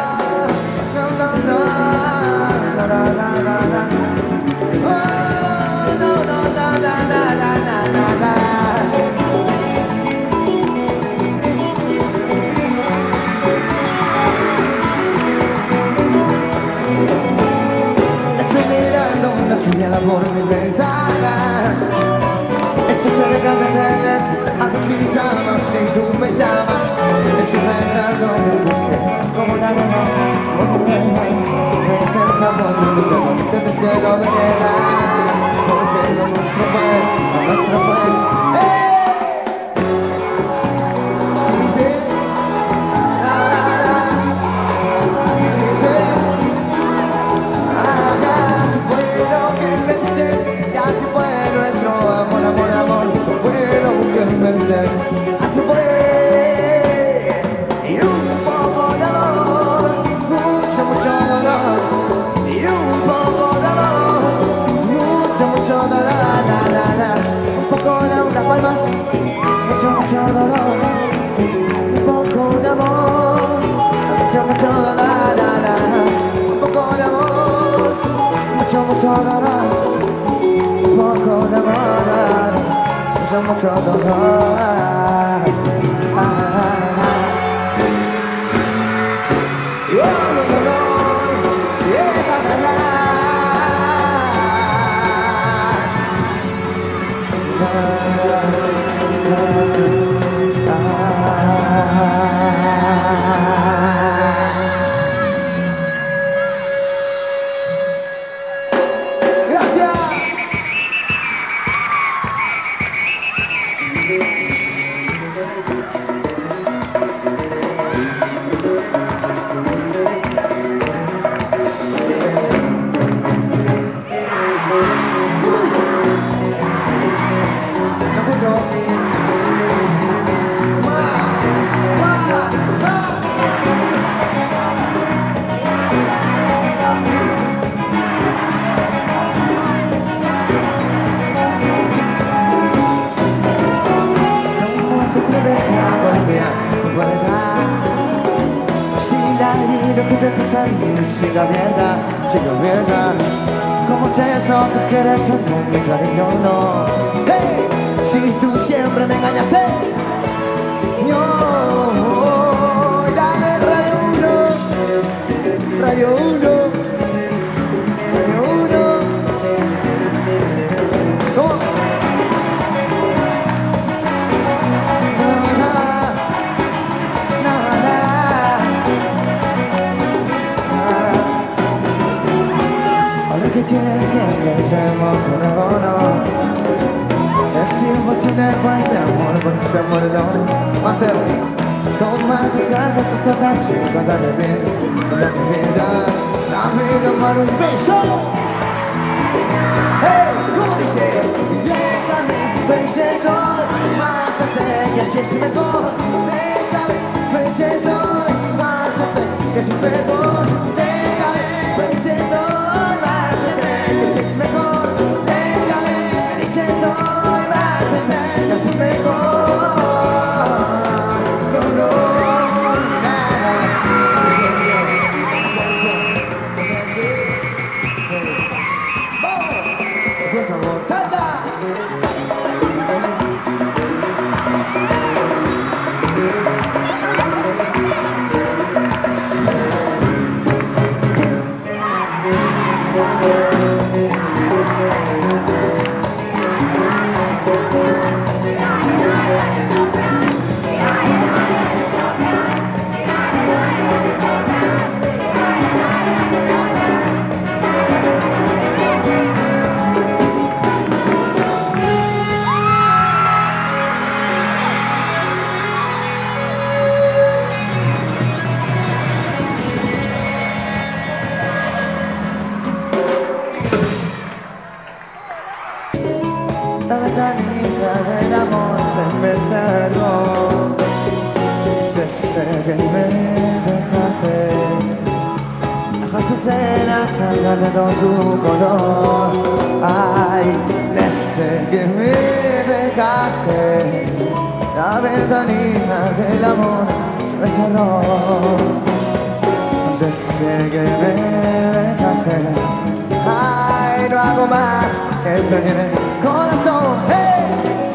Estoy mirando una señal por mi ventana. Estoy cerca de tener a ti llamas y tú me llamas. Estoy pensando en usted como una nena, como un nene. Cerca por mi ventana, que te se lo verá. Porque lo nuestro fue. Así fue, y un poco de amor, mucho dolor, y un poco de amor, mucho dolor, un poco de unas palmas, mucho dolor, un poco de amor, mucho dolor, un poco de amor, mucho dolor, un poco de amor. Mucho dolor. besando el día, verdad. Si la herida que te pasa a mí sigue abierta, ¿cómo es eso que quieres ser mi cariño? No, hey, si tú siempre me engañas, yo, dame Radio 1, Radio 1, Radio 1. ¿Cómo? ¿Qué quieres que empecemos de nuevo? No, es imposible cualquier amor por ese muerto. Mater, toma tus cartas, tus cosas y cuéntame bien la vida, dame tomar un beso. Hey, ¿cómo dice? Déjame, beso, márchate, y así es mejor. Déjame, beso, márchate, que es mejor. Déjame, beso. Es mejor, déjame, diciendo, mátame, es mejor. No, por favor, canta. La ventanita del amor se me cerró desde que me dejaste. Las escenas salgan de todo su color. Ay, desde que me dejaste, la ventanita del amor se me cerró. Desde que me dejaste, ay, no hago más que extrañar el corazón, hey.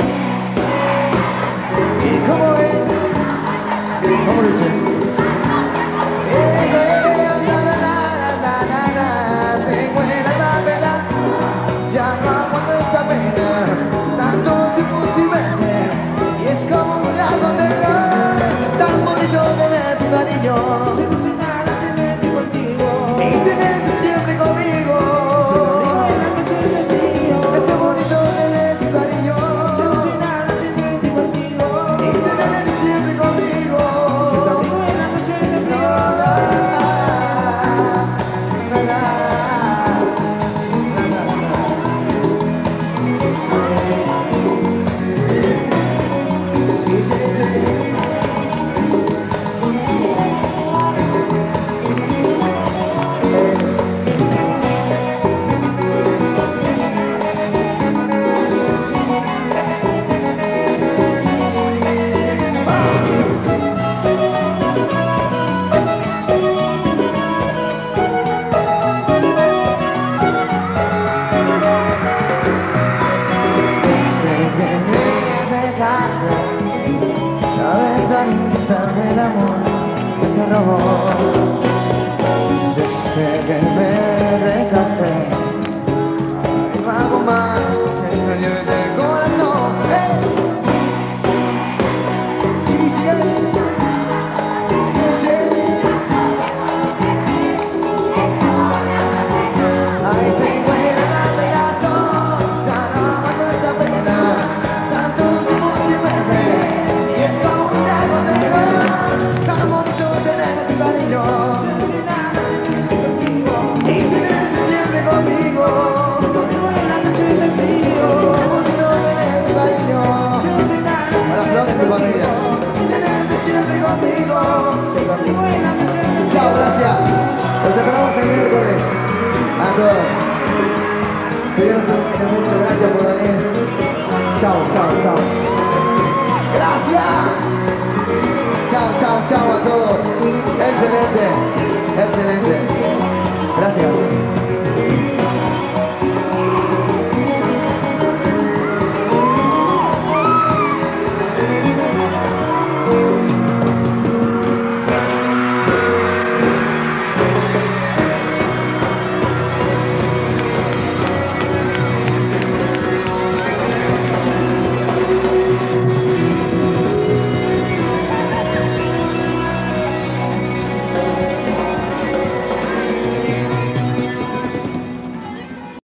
¿Y cómo es? ¿Cómo dice? Tengo en la verdad, ya no aguanto esta pena, tanto tiempo sin verte, y es como un lago negro, tan bonito tener tu cariño, sin nada, sin verte contigo, y tenerte siempre conmigo. Este bonito tener tu cariño, sin nada, sin verte contigo, y tenerte siempre conmigo. Siempre abrigo en la noche de frío. La ventanita del amor que se robó.